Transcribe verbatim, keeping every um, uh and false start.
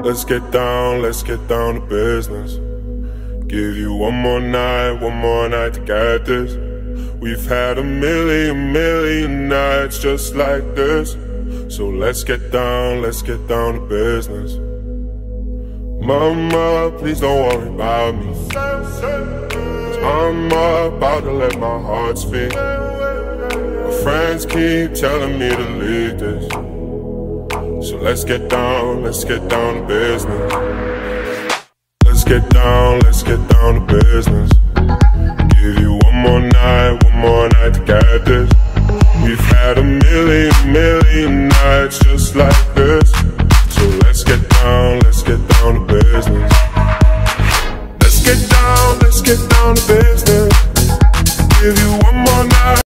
Let's get down, let's get down to business. Give you one more night, one more night to get this. We've had a million, million nights just like this. So let's get down, let's get down to business. Mama, please don't worry about me, 'cause I'm about to let my heart speak. My friends keep telling me to leave this. So let's get down, let's get down to business. Let's get down, let's get down to business. Give you one more night, one more night to get this. We've had a million, million nights just like this. So let's get down, let's get down to business. Let's get down, let's get down to business. Give you one more night.